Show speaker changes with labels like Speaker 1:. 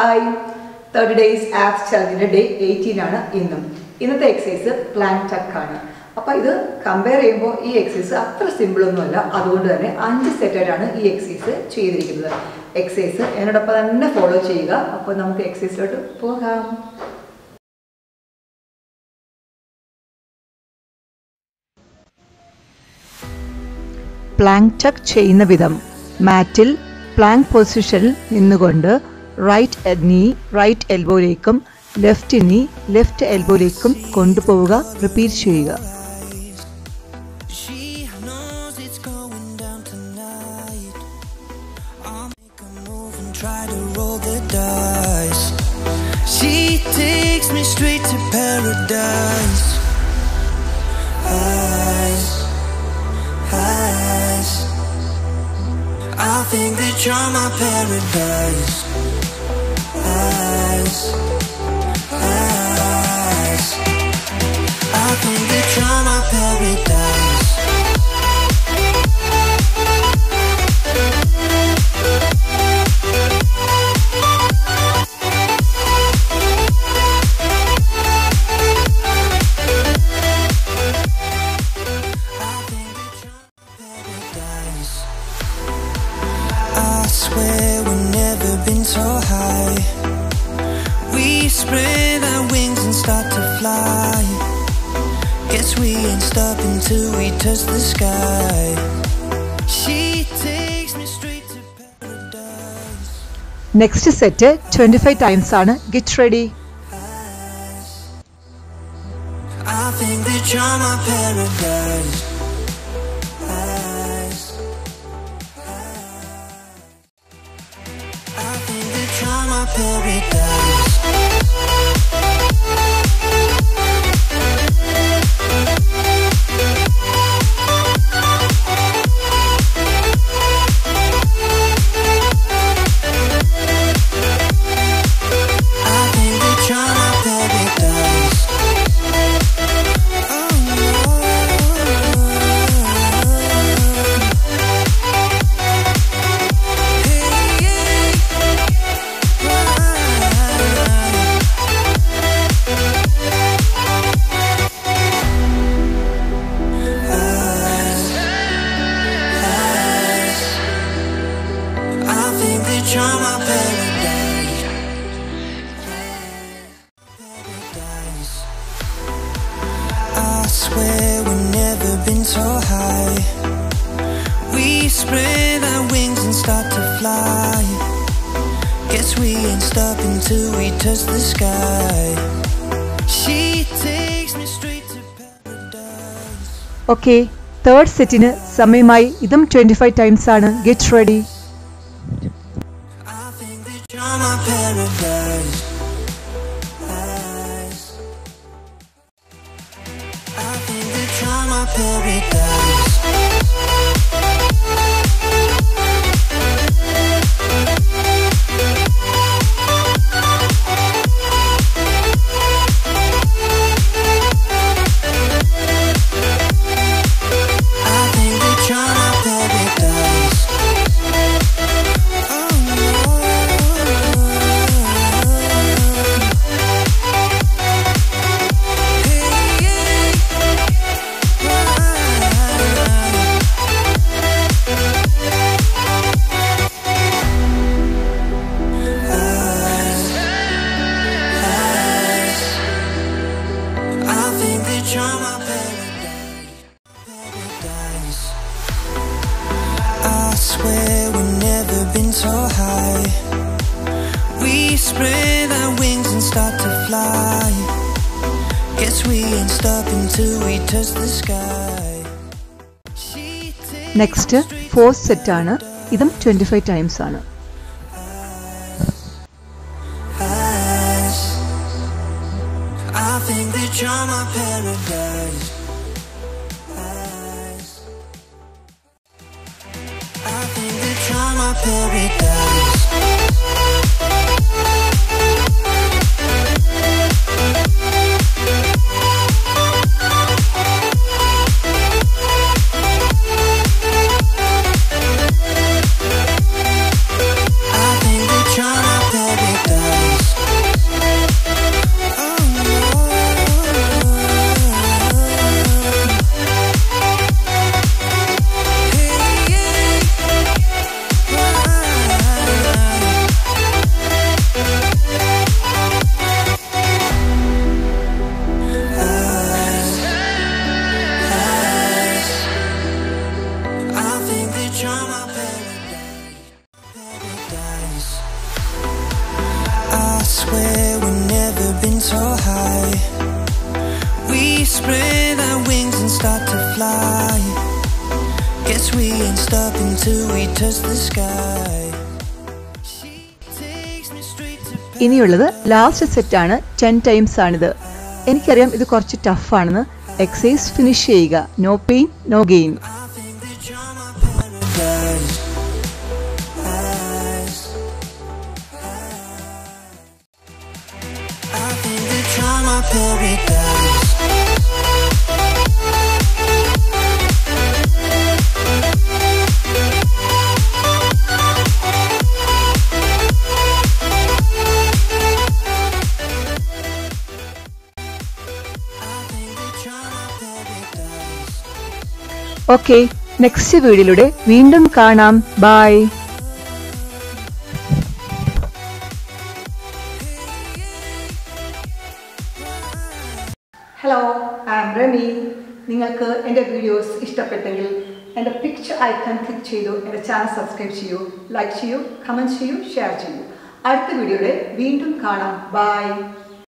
Speaker 1: Hi, 30 days abs challenge day 18 ആണ് ഇന്നും. ഇന്നത്തെ എക്സസൈസ് പ്ലാങ്ക് ടക്ക് ആണ്. അപ്പോൾ ഇത് കമ്പയർ ചെയ്യുമ്പോൾ ഈ എക്സസൈസ് അത്ര സിമ്പിൾ ഒന്നുമല്ല. അതുകൊണ്ട് തന്നെ 5 സെറ്റ് ആയിട്ടാണ് ഈ എക്സസൈസ് ചെയ്തിരിക്കുന്നത്. എക്സസൈസ് എന്നോടൊപ്പം തന്നെ ഫോളോ ചെയ്യുക. അപ്പോൾ നമുക്ക് എക്സസൈസിലോട്ട് പോകാം. പ്ലാങ്ക് ടക്ക് ചെയ്യുന്ന വിധം മാറ്റിൽ പ്ലാങ്ക് പൊസിഷനിൽ നിന്നുകൊണ്ട് റൈറ്റ് നീ റൈറ്റ് എൽബോയിലേക്കും ലെഫ്റ്റ് നീ ലെഫ്റ്റ് എൽബോയിലേക്കും കൊണ്ടുപോവുക. റിപ്പീറ്റ് ചെയ്യുക.
Speaker 2: I think that you're my paradise. I think that you're my paradise. We've never been so high. We spread our wings and start to fly. Guess we ain't stopping till we touch the sky. She takes me straight to paradise.
Speaker 1: Next set 25 times ആണ്. Get ready.
Speaker 2: I think that you're my paradise. You're my paradise. I think that you're my paradise. Oh no. You're my paradise. Paradise. I swear we've never been so high. We spread our wings and start to fly. Guess we ain't stopping till we touch the sky. She takes me straight to paradise.
Speaker 1: Okay, third setന് സമയമായി. ഇതും 25 times ആണ്. Get ready.
Speaker 2: You're my paradise. I think that you're my paradise. I think that you're my paradise. Oh no. You're my paradise. Paradise. I swear we've never been so high. We spread our wings and start to fly. Guess we ain't stopping till we touch the sky.
Speaker 1: Next fourth set ആണ്. ഇതും 25 times ആണ്.
Speaker 2: I think that you're my paradise. I think that you're my paradise. I think that you're my paradise. stop until we touch the sky. She takes me straight to
Speaker 1: ഇനിയുള്ളത് last സെറ്റാണ് 10 times ആണിത്. എനിക്കറിയാം ഇത് കുറച്ച് ടഫാണെന്ന്. Exercise finish ചെയ്യുക. No pain no gain.
Speaker 2: I think that you're my paradise. I think that you're my paradise.
Speaker 1: Okay, next വീഡിയോയിലൂടെ വീണ്ടും കാണാം. Bye. Hello, I am Remi. നിങ്ങൾക്ക് എൻ്റെ വീഡിയോസ് ഇഷ്ടപ്പെട്ടെങ്കിൽ എൻ്റെ പിക്ചർ ഐക്കൺ ക്ലിക്ക് ചെയ്തു എൻ്റെ ചാനൽ സബ്സ്ക്രൈബ് ചെയ്യൂ, ലൈക്ക് ചെയ്യൂ, കമൻറ്റ് ചെയ്യൂ, ഷെയർ ചെയ്യൂ. അടുത്ത വീഡിയോയുടെ വീണ്ടും കാണാം. ബൈ.